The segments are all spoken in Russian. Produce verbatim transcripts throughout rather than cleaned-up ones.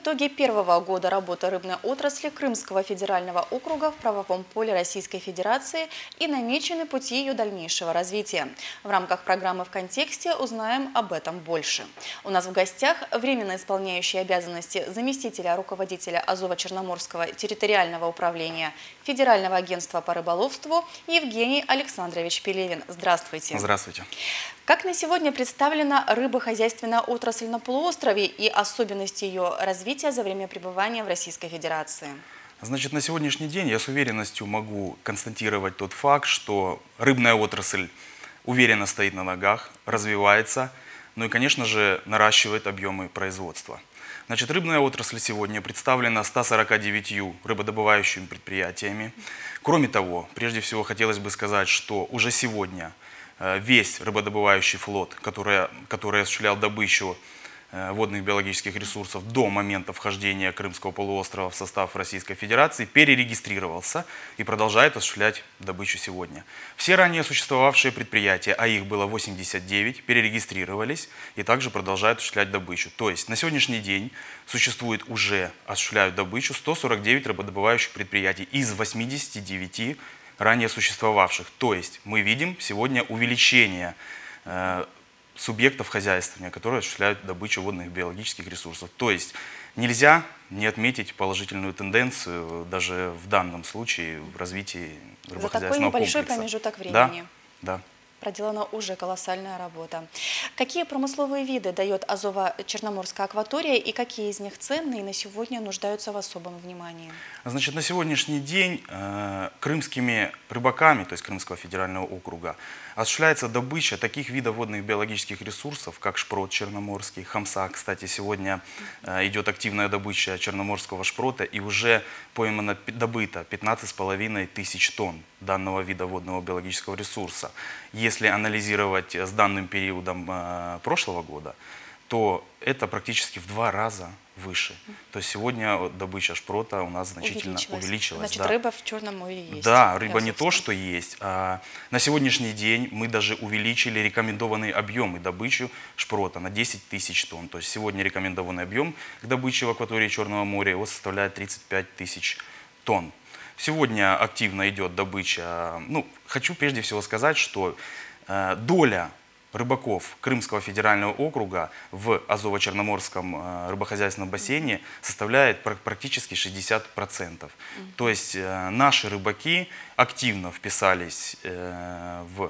итоги первого года работы рыбной отрасли Крымского федерального округа в правовом поле Российской Федерации и намечены пути ее дальнейшего развития. В рамках программы «В контексте» узнаем об этом больше. У нас в гостях временно исполняющий обязанности заместителя руководителя Азово-Черноморского территориального управления Федерального агентства по рыболовству Евгений Александрович Пелевин. Здравствуйте. Здравствуйте. Как на сегодня представлена рыбохозяйственная отрасль на полуострове и особенности ее развития за время пребывания в Российской Федерации? Значит, на сегодняшний день я с уверенностью могу констатировать тот факт, что рыбная отрасль уверенно стоит на ногах, развивается, ну и, конечно же, наращивает объемы производства. Значит, рыбная отрасль сегодня представлена ста сорока девятью рыбодобывающими предприятиями. Кроме того, прежде всего хотелось бы сказать, что уже сегодня весь рыбодобывающий флот, который, который осуществлял добычу водных биологических ресурсов до момента вхождения Крымского полуострова в состав Российской Федерации, перерегистрировался и продолжает осуществлять добычу сегодня. Все ранее существовавшие предприятия, а их было восемьдесят девять, перерегистрировались и также продолжают осуществлять добычу. То есть на сегодняшний день существует уже, осуществляют добычу сто сорок девять рыбодобывающих предприятий из восьмидесяти девяти ранее существовавших. То есть мы видим сегодня увеличение э, субъектов хозяйствования, которые осуществляют добычу водных биологических ресурсов. То есть нельзя не отметить положительную тенденцию даже в данном случае в развитии рыбохозяйственного комплекса. За такой небольшой промежуток времени. Да, да. Проделана уже колоссальная работа. Какие промысловые виды дает Азово-Черноморская акватория и какие из них ценные и на сегодня нуждаются в особом внимании? Значит, на сегодняшний день э, крымскими рыбаками, то есть Крымского федерального округа, осуществляется добыча таких видов водных биологических ресурсов, как шпрот черноморский, хамса. Кстати, сегодня э, идет активная добыча черноморского шпрота и уже поймано, добыто пятнадцать с половиной тысяч тонн данного вида водного биологического ресурса. Если анализировать с данным периодом э, прошлого года, то это практически в два раза выше. То есть сегодня добыча шпрота у нас значительно увеличилась. увеличилась Значит, да. рыба в Черном море есть. Да, рыба не то, что есть. А на сегодняшний день мы даже увеличили рекомендованные объемы добычи шпрота на десять тысяч тонн. То есть сегодня рекомендованный объем к добыче в акватории Черного моря его составляет тридцать пять тысяч тонн. Сегодня активно идет добыча. Ну, хочу прежде всего сказать, что э, доля рыбаков Крымского федерального округа в Азово-Черноморском э, рыбохозяйственном бассейне составляет пр практически шестьдесят процентов. Mm-hmm. То есть э, наши рыбаки активно вписались э, в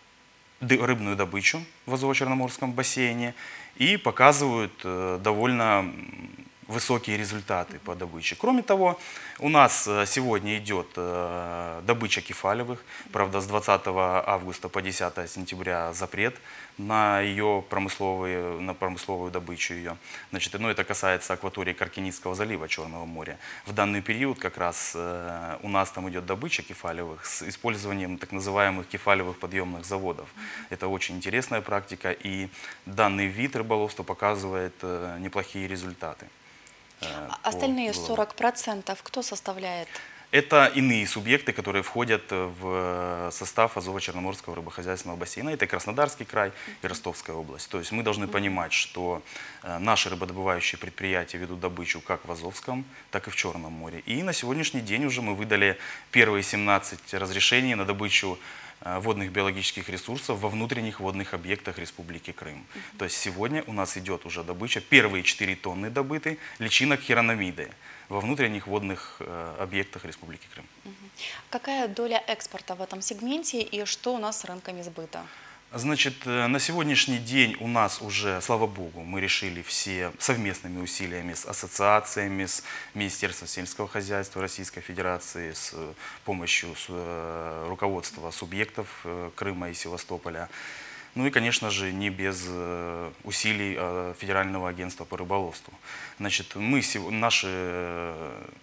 рыбную добычу в Азово-Черноморском бассейне и показывают э, довольно высокие результаты по добыче. Кроме того, у нас сегодня идет добыча кефалевых. Правда, с двадцатого августа по десятое сентября запрет на ее промысловые, на промысловую добычу ее. Значит, ну, это касается акватории Каркинитского залива Черного моря. В данный период как раз у нас там идет добыча кефалевых с использованием так называемых кефалевых подъемных заводов. Это очень интересная практика, и данный вид рыболовства показывает неплохие результаты. Остальные сорок процентов кто составляет? Это иные субъекты, которые входят в состав Азово-Черноморского рыбохозяйственного бассейна. Это Краснодарский край и Ростовская область. То есть мы должны понимать, что наши рыбодобывающие предприятия ведут добычу как в Азовском, так и в Черном море. И на сегодняшний день уже мы выдали первые семнадцать разрешений на добычу водных биологических ресурсов во внутренних водных объектах Республики Крым. Mm-hmm. То есть сегодня у нас идет уже добыча, первые четыре тонны добыты личинок хираномиды во внутренних водных э, объектах Республики Крым. Mm-hmm. Какая доля экспорта в этом сегменте и что у нас с рынками сбыта? Значит, на сегодняшний день у нас уже, слава богу, мы решили все совместными усилиями с ассоциациями, с Министерством сельского хозяйства Российской Федерации, с помощью с, руководства субъектов Крыма и Севастополя. Ну и, конечно же, не без усилий Федерального агентства по рыболовству. Значит, мы, наши,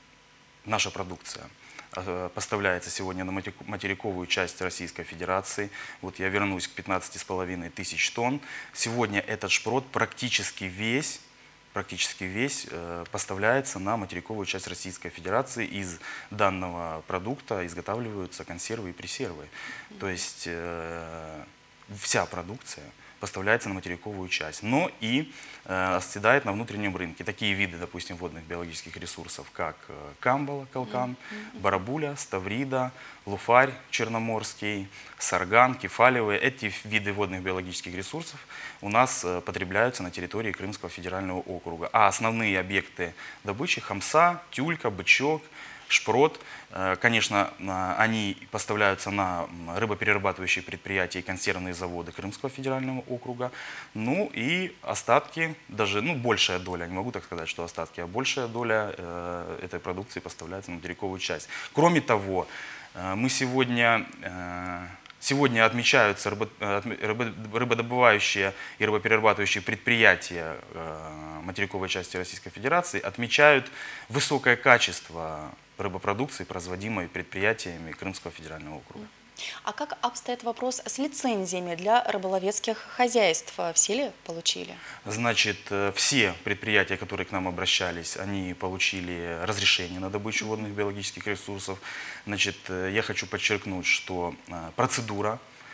наша продукция поставляется сегодня на материковую часть Российской Федерации. Вот я вернусь к пятнадцати с половиной тысяч тонн. Сегодня этот шпрот практически весь, практически весь э, поставляется на материковую часть Российской Федерации. Из данного продукта изготавливаются консервы и пресервы. То есть э, вся продукция поставляется на материковую часть, но и э, оседает на внутреннем рынке. Такие виды, допустим, водных биологических ресурсов, как э, камбала, калкан, барабуля, ставрида, луфарь черноморский, сарган, кефалевые. Эти виды водных биологических ресурсов у нас э, потребляются на территории Крымского федерального округа. А основные объекты добычи — хамса, тюлька, бычок, шпрот. Конечно, они поставляются на рыбоперерабатывающие предприятия и консервные заводы Крымского федерального округа. Ну и остатки, даже ну, большая доля, не могу так сказать, что остатки, а большая доля э, этой продукции поставляется на материковую часть. Кроме того, э, мы сегодня... Э, Сегодня отмечаются рыбодобывающие и рыбоперерабатывающие предприятия материковой части Российской Федерации, отмечают высокое качество рыбопродукции, производимой предприятиями Крымского федерального округа. А как обстоит вопрос с лицензиями для рыболовецких хозяйств? Все ли получили? Значит, все предприятия, которые к нам обращались, они получили разрешение на добычу водных биологических ресурсов. Значит, я хочу подчеркнуть, что процедура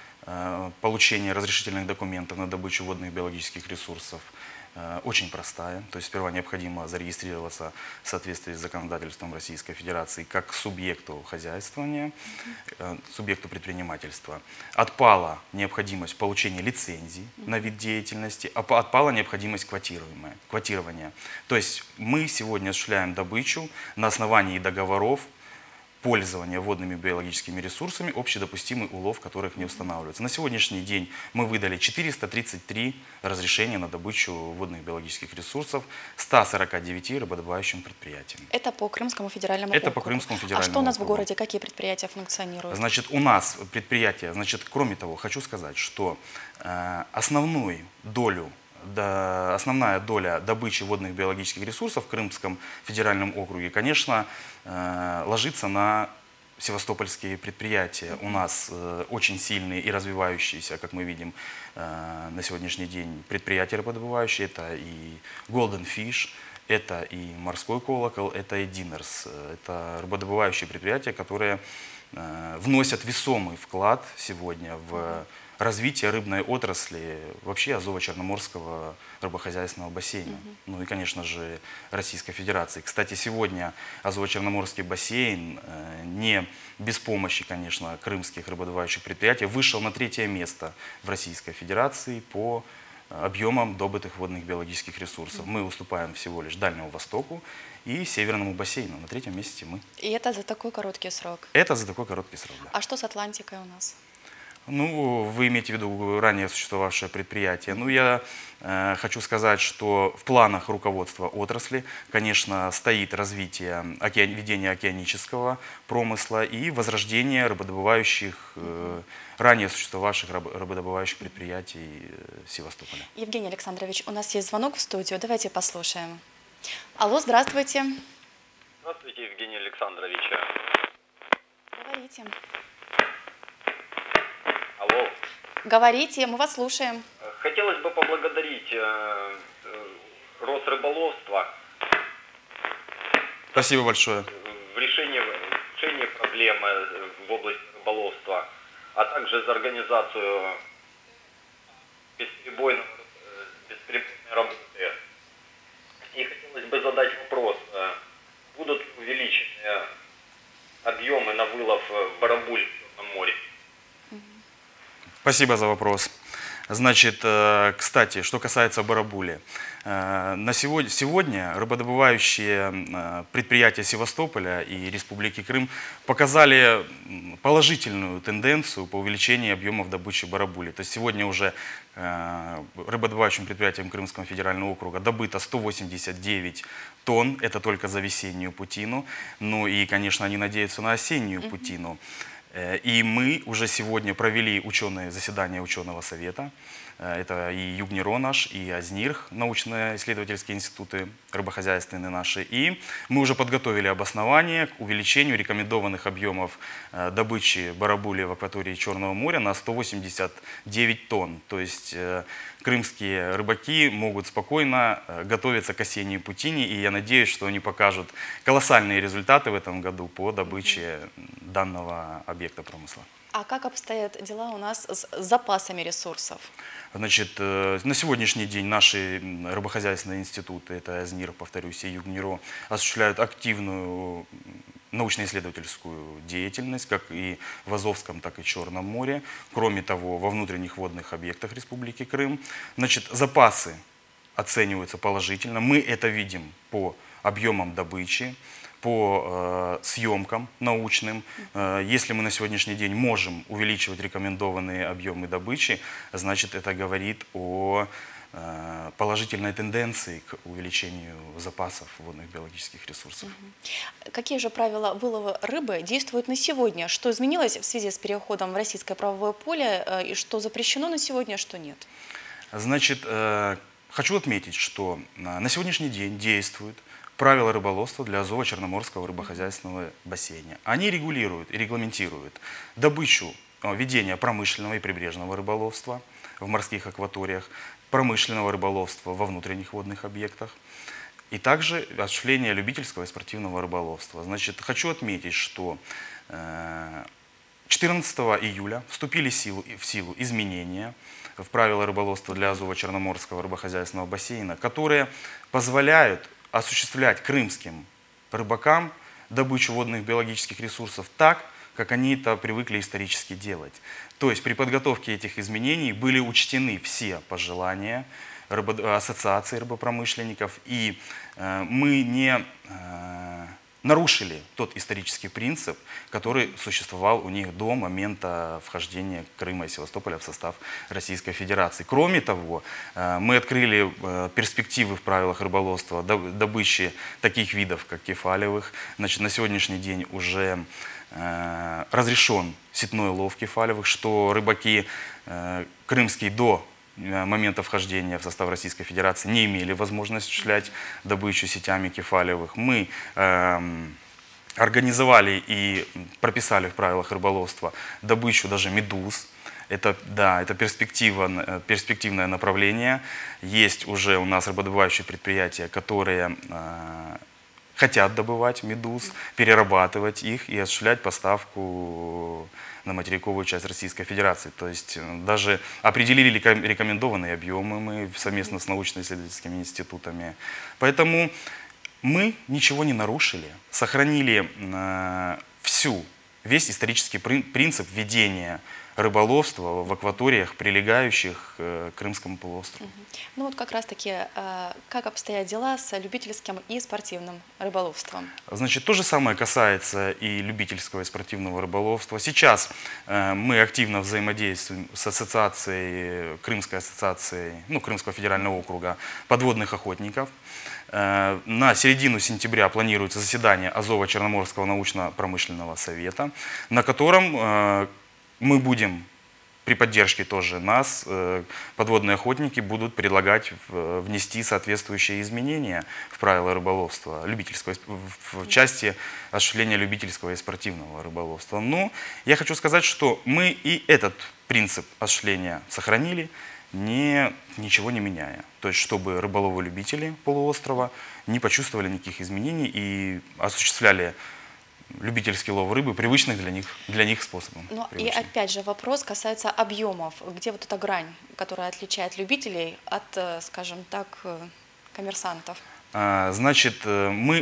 получения разрешительных документов на добычу водных биологических ресурсов очень простая. То есть сперва необходимо зарегистрироваться в соответствии с законодательством Российской Федерации как субъекту хозяйствования, субъекту предпринимательства. Отпала необходимость получения лицензии на вид деятельности, а отпала необходимость квотирования. То есть мы сегодня осуществляем добычу на основании договоров пользования водными биологическими ресурсами, общедопустимый улов которых не устанавливается. На сегодняшний день мы выдали четыреста тридцать три разрешения на добычу водных биологических ресурсов ста сорока девяти рыбодобывающим предприятиям. Это по Крымскому федеральному Это округу. по Крымскому федеральному А что у нас округу. в городе, какие предприятия функционируют? Значит, у нас предприятия, значит, кроме того, хочу сказать, что э, основную долю Да, основная доля добычи водных биологических ресурсов в Крымском федеральном округе, конечно, э, ложится на севастопольские предприятия. У нас э, очень сильные и развивающиеся, как мы видим, э, на сегодняшний день предприятия рыбодобывающие. Это и Golden Fish, это и Морской колокол, это и Динерс. Это рыбодобывающие предприятия, которые э, вносят весомый вклад сегодня в развитие рыбной отрасли вообще Азово-Черноморского рыбохозяйственного бассейна. Mm-hmm. Ну и, конечно же, Российской Федерации. Кстати, сегодня Азово-Черноморский бассейн э, не без помощи, конечно, крымских рыбодобывающих предприятий вышел на третье место в Российской Федерации по объемам добытых водных биологических ресурсов. Mm-hmm. Мы уступаем всего лишь Дальнему Востоку и Северному бассейну. На третьем месте мы. И это за такой короткий срок? Это за такой короткий срок, да. А что с Атлантикой у нас? Ну, вы имеете в виду ранее существовавшее предприятие. Ну, я э, хочу сказать, что в планах руководства отрасли, конечно, стоит развитие океан... ведения океанического промысла и возрождение рыбодобывающих, э, ранее существовавших раб... рыбодобывающих предприятий э, Севастополя. Евгений Александрович, у нас есть звонок в студию, давайте послушаем. Алло, здравствуйте. Здравствуйте, Евгений Александрович. Говорите. Алло. Говорите, мы вас слушаем. Хотелось бы поблагодарить э, Росрыболовство Спасибо большое. в решении, в решении проблемы в области рыболовства, а также за организацию бесперебойной, бесперебойной работы. И хотелось бы задать вопрос, будут увеличены объемы на вылов в барабуле в Черном море? Спасибо за вопрос. Значит, кстати, что касается барабули. На сегодня, сегодня рыбодобывающие предприятия Севастополя и Республики Крым показали положительную тенденцию по увеличению объемов добычи барабули. То есть сегодня уже рыбодобывающим предприятиям Крымского федерального округа добыто сто восемьдесят девять тонн. Это только за весеннюю путину. Ну и, конечно, они надеются на осеннюю путину. И мы уже сегодня провели ученые заседания ученого совета. Это и Югниро наш, и Азнирх, научно-исследовательские институты рыбохозяйственные наши. И мы уже подготовили обоснование к увеличению рекомендованных объемов добычи барабули в акватории Черного моря на сто восемьдесят девять тонн. То есть крымские рыбаки могут спокойно готовиться к осенней путине, и я надеюсь, что они покажут колоссальные результаты в этом году по добыче данного объекта промысла. А как обстоят дела у нас с запасами ресурсов? Значит, на сегодняшний день наши рыбохозяйственные институты, это АЗНИР, повторюсь, и ЮГНИРО, осуществляют активную научно-исследовательскую деятельность, как и в Азовском, так и Черном море. Кроме того, во внутренних водных объектах Республики Крым. Значит, запасы оцениваются положительно. Мы это видим по объемам добычи, по э, съемкам научным. Э, если мы на сегодняшний день можем увеличивать рекомендованные объемы добычи, значит, это говорит о э, положительной тенденции к увеличению запасов водных биологических ресурсов. Какие же правила вылова рыбы действуют на сегодня? Что изменилось в связи с переходом в российское правовое поле э, и что запрещено на сегодня, а что нет? Значит, э, хочу отметить, что на сегодняшний день действуют правила рыболовства для Азово-Черноморского рыбохозяйственного бассейна. Они регулируют и регламентируют добычу, ведение промышленного и прибрежного рыболовства в морских акваториях, промышленного рыболовства во внутренних водных объектах и также осуществление любительского и спортивного рыболовства. Значит, хочу отметить, что четырнадцатого июля вступили в силу, в силу изменения в правила рыболовства для Азово-Черноморского рыбохозяйственного бассейна, которые позволяют осуществлять крымским рыбакам добычу водных биологических ресурсов так, как они это привыкли исторически делать. То есть при подготовке этих изменений были учтены все пожелания рыбо... ассоциации рыбопромышленников, и э, мы не э, нарушили тот исторический принцип, который существовал у них до момента вхождения Крыма и Севастополя в состав Российской Федерации. Кроме того, мы открыли перспективы в правилах рыболовства добычи таких видов, как кефалевых. Значит, на сегодняшний день уже разрешен сетной лов кефалевых, что рыбаки крымские до момента вхождения в состав Российской Федерации не имели возможности осуществлять добычу сетями кефалевых. Мы э, организовали и прописали в правилах рыболовства добычу даже медуз. Это, да, это перспектива, перспективное направление. Есть уже у нас рыбодобывающие предприятия, которые э, хотят добывать медуз, перерабатывать их и осуществлять поставку на материковую часть Российской Федерации. То есть даже определили рекомендованные объемы мы совместно с научно-исследовательскими институтами. Поэтому мы ничего не нарушили, сохранили э, всю, весь исторический принцип ведения рыболовства в акваториях, прилегающих к Крымскому полуострову. Ну вот как раз-таки, как обстоят дела с любительским и спортивным рыболовством? Значит, то же самое касается и любительского и спортивного рыболовства. Сейчас мы активно взаимодействуем с ассоциацией, Крымской ассоциацией, ну, Крымского федерального округа подводных охотников. На середину сентября планируется заседание Азово-Черноморского научно-промышленного совета, на котором мы будем, при поддержке тоже нас, подводные охотники будут предлагать внести соответствующие изменения в правила рыболовства, любительского, в части осуществления любительского и спортивного рыболовства. Но я хочу сказать, что мы и этот принцип осуществления сохранили, не, ничего не меняя. То есть, чтобы рыболовы-любители полуострова не почувствовали никаких изменений и осуществляли любительский лов рыбы привычных для них, для них способом. Ну и опять же вопрос касается объемов. Где вот эта грань, которая отличает любителей от, скажем так, коммерсантов? Значит, мы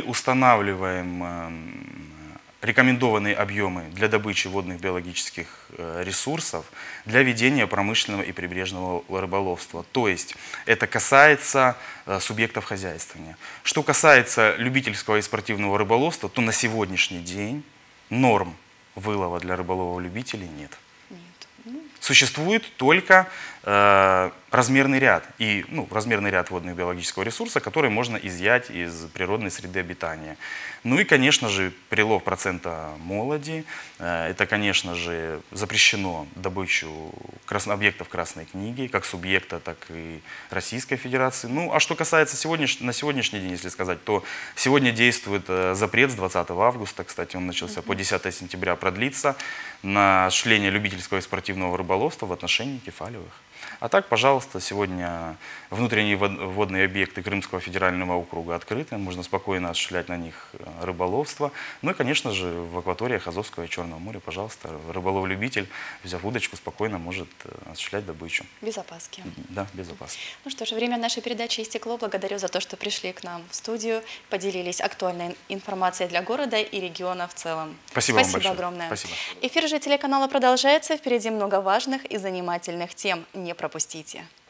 устанавливаем рекомендованные объемы для добычи водных биологических ресурсов для ведения промышленного и прибрежного рыболовства. То есть это касается субъектов хозяйствования. Что касается любительского и спортивного рыболовства, то на сегодняшний день норм вылова для рыболова-любителей нет. Нет. Существует только э, размерный ряд, и, ну, размерный ряд водных биологического ресурса, который можно изъять из природной среды обитания. Ну и, конечно же, прилов процента молоди. Э, это, конечно же, запрещено добычу красно, объектов Красной книги, как субъекта, так и Российской Федерации. Ну, а что касается сегодняш... на сегодняшний день, если сказать, то сегодня действует э, запрет с двадцатого августа, кстати, он начался, по десятое сентября продлится, на осуществление любительского и спортивного рыболовства в отношении кефалевых. А так, пожалуйста, сегодня внутренние водные объекты Крымского федерального округа открыты, можно спокойно осуществлять на них рыболовство. Ну и, конечно же, в акваториях Азовского и Черного моря, пожалуйста, рыболов-любитель, взяв удочку, спокойно может осуществлять добычу. Без опаски. Да, без опаски. Ну что ж, время нашей передачи истекло. Благодарю за то, что пришли к нам в студию, поделились актуальной информацией для города и региона в целом. Спасибо, Спасибо вам большое. огромное. Спасибо. Эфир же телеканала продолжается. Впереди много важных и занимательных тем. Не пропустите.